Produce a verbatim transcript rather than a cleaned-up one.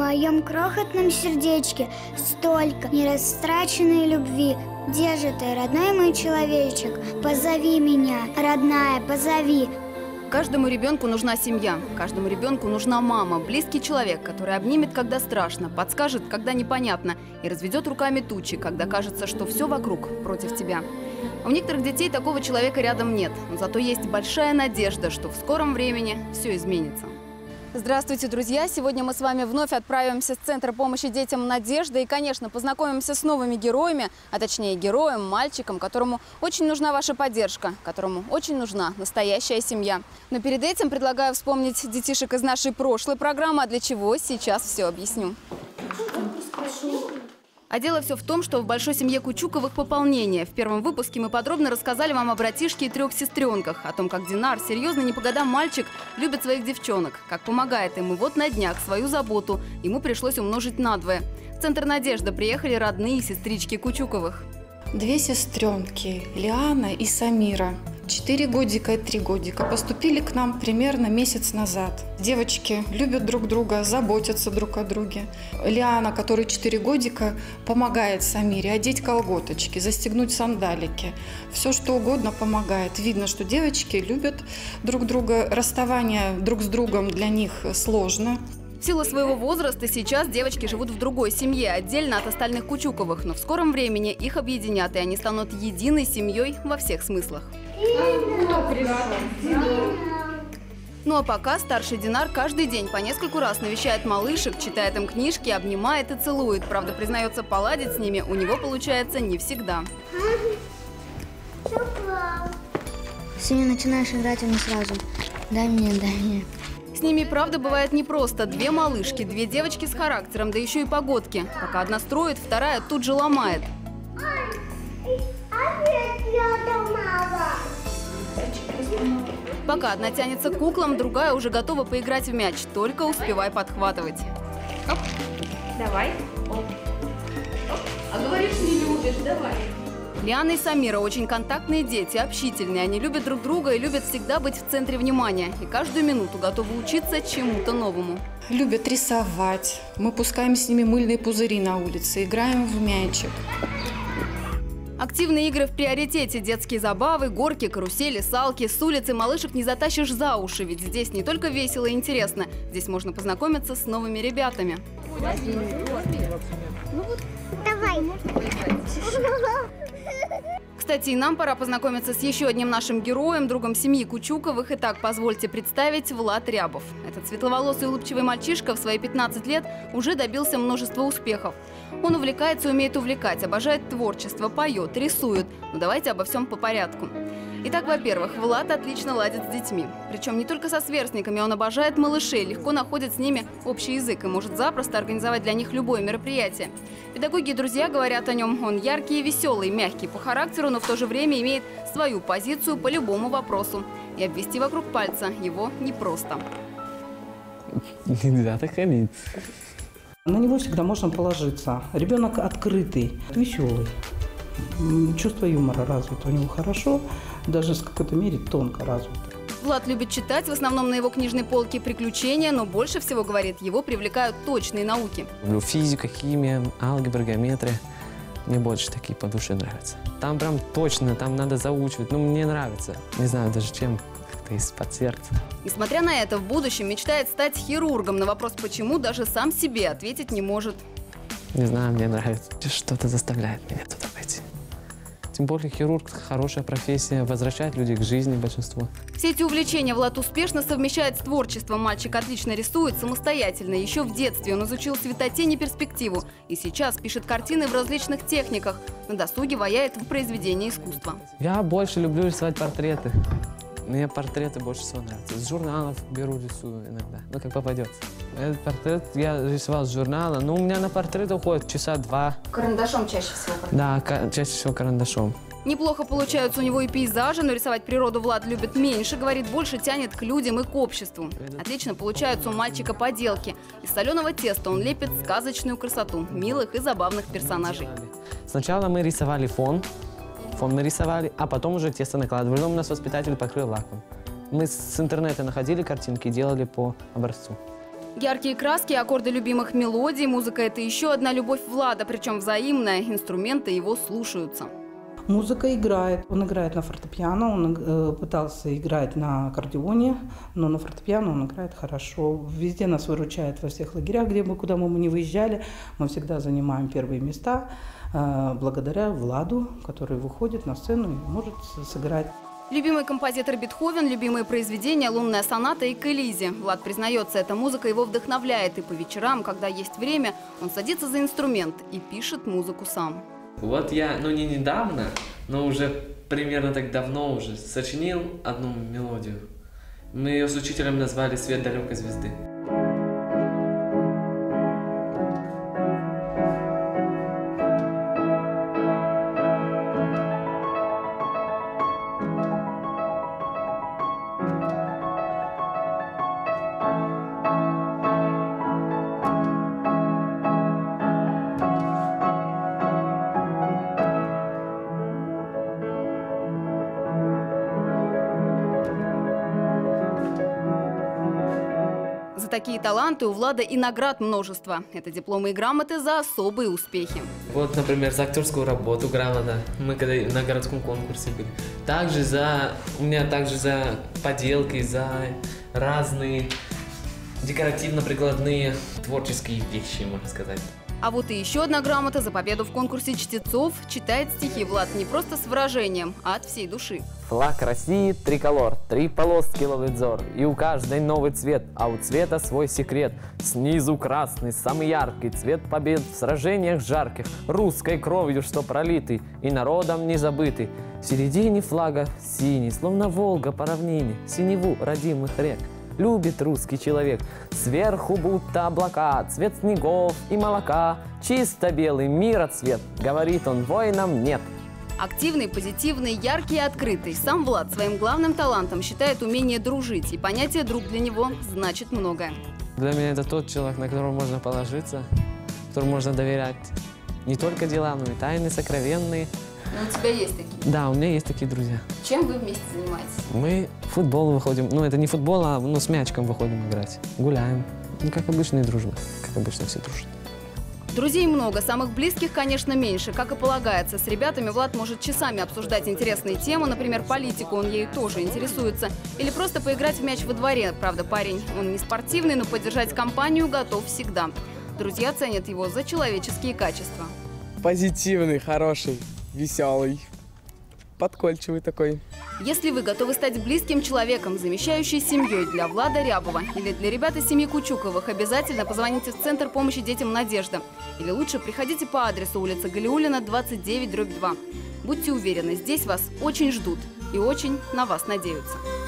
моем крохотном сердечке столько нерастраченной любви. Где же ты, родной мой человечек? Позови меня, родная, позови. Каждому ребенку нужна семья, каждому ребенку нужна мама, близкий человек, который обнимет, когда страшно, подскажет, когда непонятно, и разведет руками тучи, когда кажется, что все вокруг против тебя. У некоторых детей такого человека рядом нет, но зато есть большая надежда, что в скором времени все изменится. Здравствуйте, друзья! Сегодня мы с вами вновь отправимся в Центр помощи детям «Надежда» и, конечно, познакомимся с новыми героями, а точнее героем, мальчиком, которому очень нужна ваша поддержка, которому очень нужна настоящая семья. Но перед этим предлагаю вспомнить детишек из нашей прошлой программы, а для чего сейчас все объясню. А дело все в том, что в большой семье Кучуковых пополнение. В первом выпуске мы подробно рассказали вам о братишке и трех сестренках, о том, как Динар, серьезный не по годам мальчик, любит своих девчонок, как помогает им. И вот на днях свою заботу ему пришлось умножить надвое. В Центр «Надежда» приехали родные сестрички Кучуковых. Две сестренки, Лиана и Самира, четыре годика и три годика, поступили к нам примерно месяц назад. Девочки любят друг друга, заботятся друг о друге. Лиана, которой четыре годика, помогает Самире одеть колготочки, застегнуть сандалики. Все, что угодно помогает. Видно, что девочки любят друг друга. Расставание друг с другом для них сложно. В силу своего возраста сейчас девочки живут в другой семье, отдельно от остальных Кучуковых. Но в скором времени их объединят, и они станут единой семьей во всех смыслах. Ну а пока старший Динар каждый день по нескольку раз навещает малышек, читает им книжки, обнимает и целует. Правда, признается, поладить с ними у него получается не всегда. С ними начинаешь играть, а не сразу. Дай мне, дай мне. С ними, правда, бывает непросто. Две малышки, две девочки с характером, да еще и погодки. Пока одна строит, вторая тут же ломает. Пока одна тянется к куклам, другая уже готова поиграть в мяч. Только успевай подхватывать. Оп. Давай. Оп. Оп. А говоришь, не любишь, давай. Лиана и Самира очень контактные дети, общительные. Они любят друг друга и любят всегда быть в центре внимания. И каждую минуту готовы учиться чему-то новому. Любят рисовать. Мы пускаем с ними мыльные пузыри на улице, играем в мячик. Активные игры в приоритете. Детские забавы, горки, карусели, салки. С улицы малышек не затащишь за уши, ведь здесь не только весело и интересно. Здесь можно познакомиться с новыми ребятами. Давай. Кстати, и нам пора познакомиться с еще одним нашим героем, другом семьи Кучуковых. Итак, позвольте представить Влад Рябов. Этот светловолосый улыбчивый мальчишка в свои пятнадцать лет уже добился множества успехов. Он увлекается и умеет увлекать, обожает творчество, поет, рисует. Но давайте обо всем по порядку. Итак, во-первых, Влад отлично ладит с детьми. Причем не только со сверстниками, он обожает малышей, легко находит с ними общий язык и может запросто организовать для них любое мероприятие. Педагоги и друзья говорят о нем, он яркий и веселый, мягкий по характеру, но в то же время имеет свою позицию по любому вопросу. И обвести вокруг пальца его непросто. Нельзя так ходить. На него всегда можно положиться. Ребенок открытый, веселый. Чувство юмора развито у него хорошо, даже в какой-то мере тонко развито. Влад любит читать, в основном на его книжной полке приключения, но больше всего, говорит, его привлекают точные науки. Люблю физика, химия, алгебра, геометрия. Мне больше такие по душе нравятся. Там прям точно, там надо заучивать. Ну, мне нравится. Не знаю даже чем, как-то из-под сердца. Несмотря на это, в будущем мечтает стать хирургом. На вопрос «почему» даже сам себе ответить не может. Не знаю, мне нравится. Что-то заставляет меня туда пойти. Тем более хирург – хорошая профессия, возвращает людей к жизни большинство. Все эти увлечения Влад успешно совмещает с творчеством. Мальчик отлично рисует самостоятельно. Еще в детстве он изучил цветотень и перспективу. И сейчас пишет картины в различных техниках. На досуге ваяет в произведении искусства. Я больше люблю рисовать портреты. Мне портреты больше всего нравятся. Из журналов беру, рисую иногда. Ну, как попадется. Этот портрет я рисовал с журнала. Но у меня на портрет уходит часа два. Карандашом чаще всего? Да, чаще всего карандашом. Неплохо получаются у него и пейзажи, но рисовать природу Влад любит меньше. Говорит, больше тянет к людям и к обществу. Отлично получаются у мальчика поделки. Из соленого теста он лепит сказочную красоту, милых и забавных персонажей. Сначала мы рисовали фон. Фон мы рисовали, а потом уже тесто накладывали. Потом у нас воспитатель покрыл лаком. Мы с интернета находили картинки и делали по образцу. Яркие краски, аккорды любимых мелодий, музыка – это еще одна любовь Влада, причем взаимная, инструменты его слушаются. Музыка играет. Он играет на фортепиано, он э, пытался играть на аккордеоне, но на фортепиано он играет хорошо. Везде нас выручает, во всех лагерях, где мы, куда мы не выезжали, мы всегда занимаем первые места э, благодаря Владу, который выходит на сцену и может сыграть. Любимый композитор Бетховен, любимые произведения «Лунная соната» и «К Элизе». Влад признается, эта музыка его вдохновляет, и по вечерам, когда есть время, он садится за инструмент и пишет музыку сам. Вот я, ну не недавно, но уже примерно так давно уже сочинил одну мелодию. Мы ее с учителем назвали «Свет далекой звезды». За такие таланты у Влада и наград множество. Это дипломы и грамоты за особые успехи. Вот, например, за актерскую работу грамота. Мы когда на городском конкурсе были. Также за... У меня также за поделки, за разные декоративно-прикладные творческие вещи, можно сказать. А вот и еще одна грамота за победу в конкурсе чтецов. Читает стихи Влад не просто с выражением, а от всей души. Флаг России триколор, три полоски ловит взор, и у каждой новый цвет, а у цвета свой секрет. Снизу красный, самый яркий цвет побед в сражениях жарких, русской кровью, что пролитый, и народом не забытый. В середине флага синий, словно Волга по равнине, синеву родимых рек. Любит русский человек. Сверху будто облака, цвет снегов и молока. Чисто белый мироцвет, говорит он, воинам нет. Активный, позитивный, яркий и открытый. Сам Влад своим главным талантом считает умение дружить. И понятие «друг» для него значит многое. Для меня это тот человек, на которого можно положиться, которому можно доверять не только дела, но и тайны сокровенные. Но у тебя есть такие? Да, у меня есть такие друзья. Чем вы вместе занимаетесь? Мы в футбол выходим, ну это не футбол, а ну, с мячиком выходим играть. Гуляем. Ну как обычные дружбы, как обычно все дружат. Друзей много, самых близких, конечно, меньше. Как и полагается, с ребятами Влад может часами обсуждать интересные темы, например, политику, он ею тоже интересуется. Или просто поиграть в мяч во дворе. Правда, парень, он не спортивный, но поддержать компанию готов всегда. Друзья ценят его за человеческие качества. Позитивный, хороший, веселый, подкольчивый такой. Если вы готовы стать близким человеком, замещающей семьей для Влада Рябова или для ребят из семьи Кучуковых, обязательно позвоните в Центр помощи детям «Надежда». Или лучше приходите по адресу улица Галиуллина, двадцать девять, дробь два. Будьте уверены, здесь вас очень ждут и очень на вас надеются.